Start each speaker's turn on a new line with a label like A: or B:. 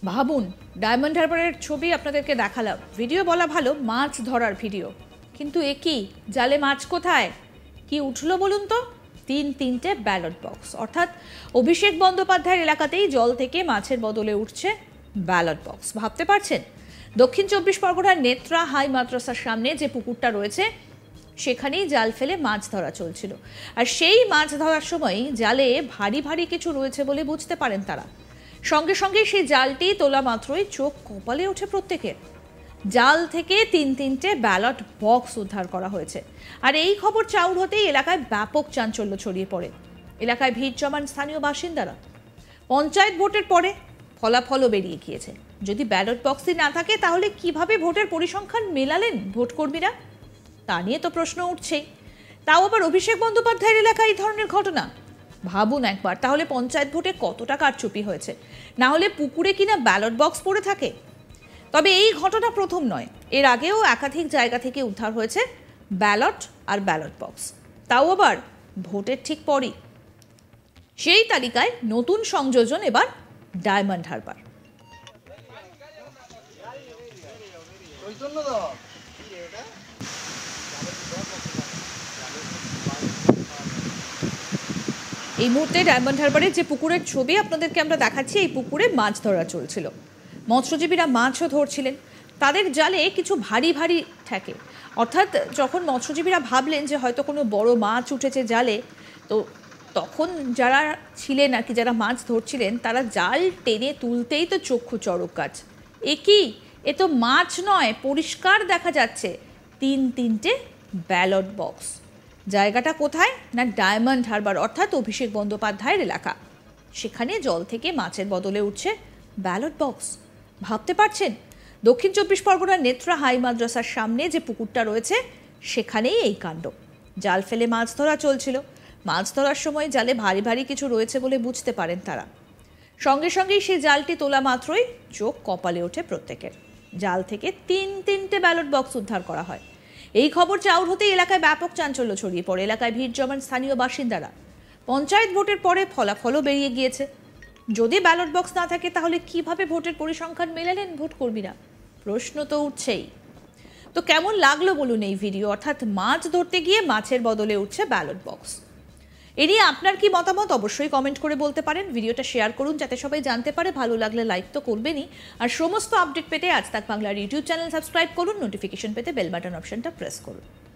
A: ভাবুন, ডায়মন্ড হারবারের ছবি আপনাদেরকে দেখালাম, ভিডিও বলা ভালো, মাছ ধরার ভিডিও, কিন্তু এ কি, জালে মাছ কোথায়, কি উঠলো বলুন তো? তিনটে ব্যালট বক্স, অর্থাৎ অভিষেক বন্দ্যোপাধ্যায়ের এলাকাতেই জল থেকে মাছের বদলে উঠছে ব্যালট বক্স। ভাবতে পারছেন, দক্ষিণ 24 পরগনার নেত্রা হাই মাদ্রাসার সামনে যে পুকুরটা রয়েছে সেখানেই জাল ফেলে মাছ ধরা চলছিল, আর সেই মাছ ধরার সময় জালে ভারী ভারী কিছু রয়েছে বলে বুঝতে পারেন তারা। সঙ্গে সঙ্গে সেই জালটি তোলা মাত্রই চোখ কপালে ওঠে প্রত্যেকের। জাল থেকে তিনটে ব্যালট বক্স উদ্ধার করা হয়েছে, আর এই খবর চাউর হতেই এলাকায় ব্যাপক চাঞ্চল্য ছড়িয়ে পড়ে। এলাকায় ভিড় জমান স্থানীয় বাসিন্দারা। পঞ্চায়েত ভোটের পরে ফলাফলও বেরিয়ে গিয়েছে। যদি ব্যালট বক্সই না থাকে তাহলে কিভাবে ভোটের পরিসংখ্যান মেলালেন ভোটকর্মীরা, তা নিয়ে তো প্রশ্ন উঠছেই। তাও আবার অভিষেক বন্দ্যোপাধ্যায়ের এলাকায় এই ধরনের ঘটনা। ভাবুন একবার, তাহলে পঞ্চায়েত ভোটে কতটা কারচুপি হয়েছে, না হলে পুকুরে কিনা ব্যালট বক্স পড়ে থাকে। তবে এই ঘটনা প্রথম নয়, এর আগেও একাধিক জায়গা থেকে উদ্ধার হয়েছে ব্যালট আর ব্যালট বক্স, তাও আবার ভোটের ঠিক পরই। সেই তালিকায় নতুন সংযোজন এবার ডায়মন্ড হারবার। এই মুহূর্তে ডায়মন্ড হারবারের যে পুকুরের ছবি আপনাদেরকে আমরা দেখাচ্ছি, এই পুকুরে মাছ ধরা চলছিল। মৎস্যজীবীরা মাছও ধরছিলেন, তাদের জালে কিছু ভারী ভারী ঠেকে, অর্থাৎ যখন মৎস্যজীবীরা ভাবলেন যে হয়তো কোনো বড় মাছ উঠেছে জালে, তো তখন যারা ছিলেন আর কি, যারা মাছ ধরছিলেন, তারা জাল টেনে তুলতেই তো চক্ষু চড়ক গাছ। এ কি, এ তো মাছ নয়, পরিষ্কার দেখা যাচ্ছে তিনটে ব্যালট বক্স। জায়গাটা কোথায় না, ডায়মন্ড হারবার, অর্থাৎ অভিষেক বন্দ্যোপাধ্যায়ের এলাকা। সেখানে জল থেকে মাছের বদলে উঠছে ব্যালট বক্স। ভাবতে পারছেন, দক্ষিণ 24 পরগনার নেত্রা হাই মাদ্রাসার সামনে যে পুকুরটা রয়েছে সেখানেই এই কাণ্ড। জাল ফেলে মাছ ধরা চলছিল, মাছ ধরার সময় জালে ভারী ভারী কিছু রয়েছে বলে বুঝতে পারেন তারা। সঙ্গে সঙ্গেই সেই জালটি তোলা মাত্রই চোখ কপালে ওঠে প্রত্যেকের। জাল থেকে তিনটে ব্যালট বক্স উদ্ধার করা হয়। এই খবর চাউর হতেই এলাকায় ব্যাপক চাঞ্চল্য ছড়িয়ে পড়ে। এলাকায় ভিড় জমান স্থানীয় বাসিন্দারা। পঞ্চায়েত ভোটের পরে ফলাফলও বেরিয়ে গিয়েছে। যদি ব্যালট বক্স না থাকে তাহলে কিভাবে ভোটের পরিসংখ্যান মেলালেন ভোটকর্মীরা, প্রশ্ন তো উঠছেই। তো কেমন লাগলো বলুন এই ভিডিও, অর্থাৎ মাছ ধরতে গিয়ে মাছের বদলে উঠছে ব্যালট বক্স। এ নিয়ে আপনার কি মতামত অবশ্যই কমেন্ট করে বলতে পারেন। ভিডিওটা শেয়ার করুন যাতে সবাই জানতে পারে। ভালো লাগলে লাইক তো করবেনই, আর সমস্ত আপডেট পেতে আজ তাক বাংলার ইউটিউব চ্যানেল সাবস্ক্রাইব করুন। নোটিফিকেশন পেতে বেল বাটন অপশনটা প্রেস করুন।